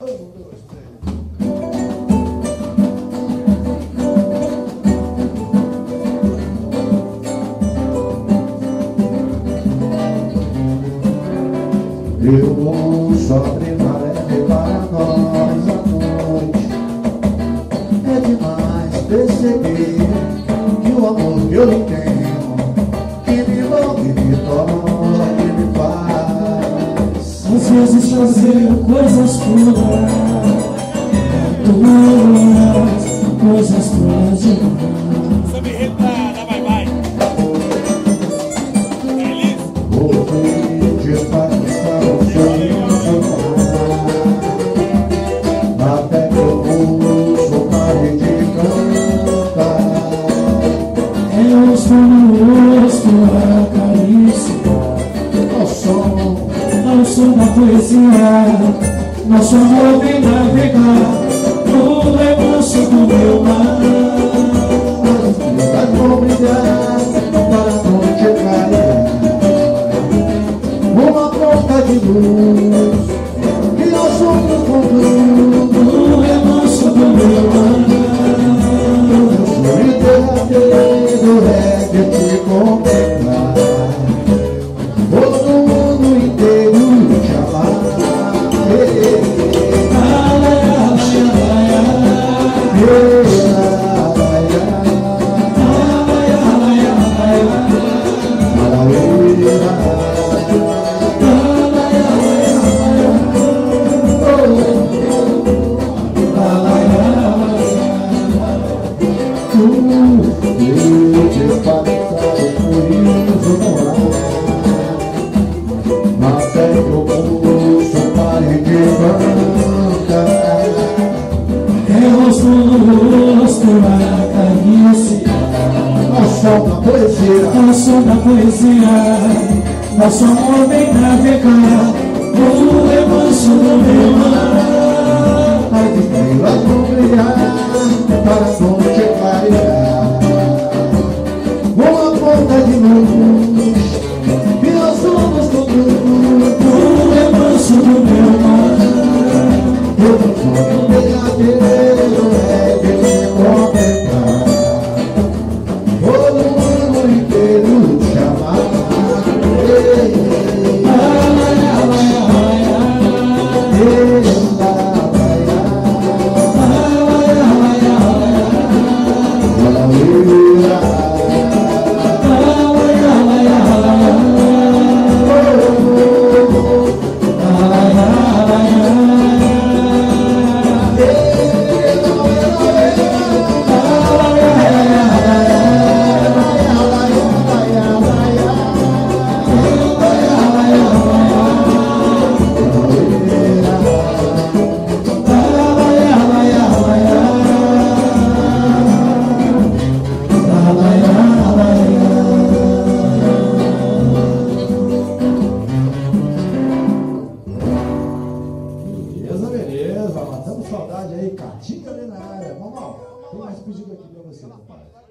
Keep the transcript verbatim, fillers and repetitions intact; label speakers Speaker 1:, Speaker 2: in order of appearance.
Speaker 1: Eu vou sobre maré para nós à noite. É demais perceber que o amor que eu lhe tenho, que me envolve, me toca, que me faz.
Speaker 2: Às vezes fazer coisas puras, tuas, coisas puras demais.
Speaker 3: Você me retada, vai, vai. Feliz?
Speaker 1: Vou pedir para passar o sonho até que eu ouço pare de cantar.
Speaker 2: Eu estou no rosto a carícia,
Speaker 1: Ao som,
Speaker 2: ao som da poesia. Nosso amor vem navegar no remanso do meu mar.
Speaker 1: vai brilhar para a noite clarear. Uma ponta de luz que nós somos conduz
Speaker 2: No remanso do meu mar.
Speaker 1: eu sou inteiro é de te contemplar, todo mundo inteiro te amar. Até que o pulso pare de cantar.
Speaker 2: É rosto no rosto a carícia,
Speaker 1: Ao som da poesia,
Speaker 2: ao som da poesia. Nosso amor vem navegar no remanso do meu mar.
Speaker 1: as estrelas vão brilhar para a noite clarear. Uma ponta de luz que nós somos conduz
Speaker 2: No remanso do meu mar.
Speaker 1: eu não sou verdadeiro é de te contemplar, todo mundo inteiro te amar. Beleza, beleza, matamos saudade aí, Catinga ali na área. Vamos lá, tem mais pedido aqui pra você, rapaz.